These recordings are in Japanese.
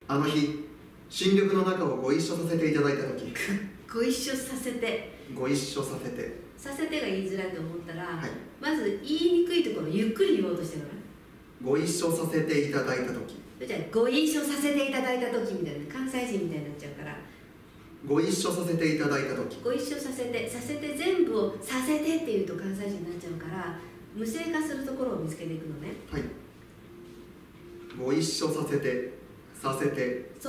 あの日、新緑の中をご一緒させていただいたとき、 ご一緒させて、 ご一緒させて、 させてが言いづらいと思ったら、 はい、 まず言いにくいところをゆっくり言おうとしてるのね。 ご一緒させていただいたとき、 じゃあご一緒させていただいた時みたいな、関西人みたいになっちゃうから、 ご一緒させていただいたとき、 ご一緒させて、させて全部をさせてっていうと関西人になっちゃうから、無声化するところを見つけていくのね。 はい、ご一緒させて、させて、 そう、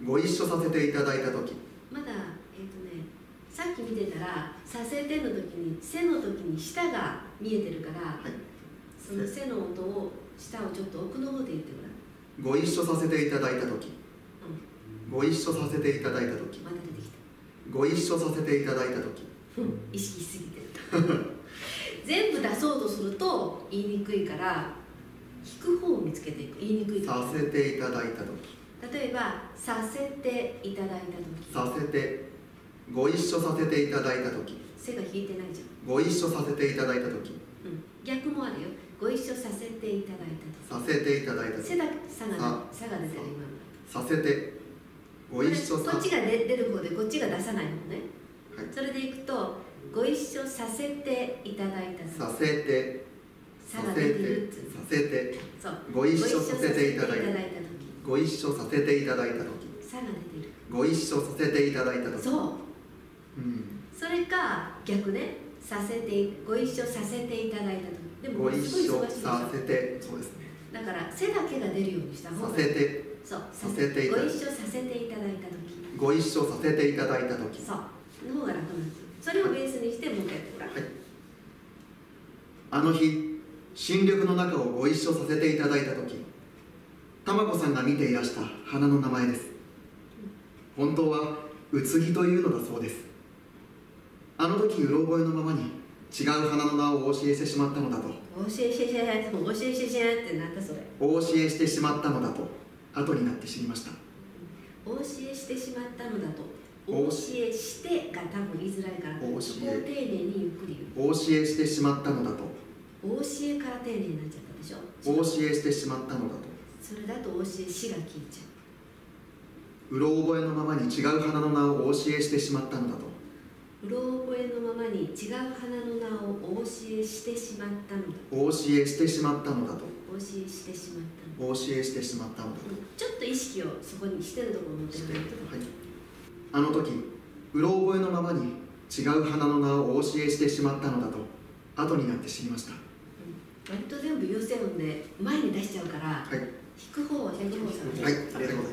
ご一緒させていただいたとき、 まださっき見てたら「させて」の時に「せ」の時に舌が見えてるから、 はい、 その「せ」の音を舌をちょっと奥の方で言ってごらん。 ご一緒させていただいたとき、ご一緒させていただいたとき、 また出てきた。 ご一緒させていただいたとき、 意識しすぎてる全部出そうとすると言いにくいから、引く方を見つけていく。言いにくいとさせていただいたとき、 例えば「させていただいた時」 させて、ご一緒させていただいたとき、 背が引いてないじゃん。 ご一緒させていただいたとき、 逆もあるよ。ご一緒させていただいた時、 させていただいたとき、 背だけ差が出てる今。 させて、ご一緒さこっちが出る方でこっちが出さないのね、 はい、 それでいくとご一緒させていただいた時、 させて、 差が出てるっつうの。 させて、 そう、 ご一緒させていただいた、 時、 ご一緒させていただいたとき、 差が出てる。 ご一緒させていただいたとき、 そう、 うん、 それか逆ね、させてご一緒させていただいたとき、でもご一緒すごい忙しいでしょ。 させて、そうですね、 だから背だけが出るようにした方がさせて、 そう、 させていただいた、 ご一緒させていただいたとき、 ご一緒させていただいたとき、 そうの方が楽なんですよ。それをベースにしてもう一回やってごらん。 はい、あの日、新緑の中をご一緒させていただいたとき、たまこさんが見ていらした花の名前です。本当はうつぎというのだそうです。あの時うろ覚えのままに違う花の名をお教えしてしまったのだと。 お教えしてなんだそれ。 お教えしてしまったのだと後になって知りました。 お教えしてしまったのだと。お教えしてが多分言いづらいから、そこを丁寧にゆっくり言う。 お教えしてしまったのだと。 お教えから丁寧になっちゃったでしょ。 お教えしてしまったのだと。 それだとお教えしが効いちゃうろ覚えのままに違う花の名をお教えしてしまったのだと。 うろ覚えのままに違う花の名をお教えしてしまったのだ。 お教えしてしまったのだと。 お教えしてしまったのだ。 お教えしてしまったのだと。 ちょっと意識をそこにしてるところに持ってくると、 はい、あの時うろ覚えのままに違う花の名をお教えしてしまったのだと後になって知りました。 割と全部優先音で前に出しちゃうから、 はい、 引く方は引く方さん。 はい、ありがとうございます。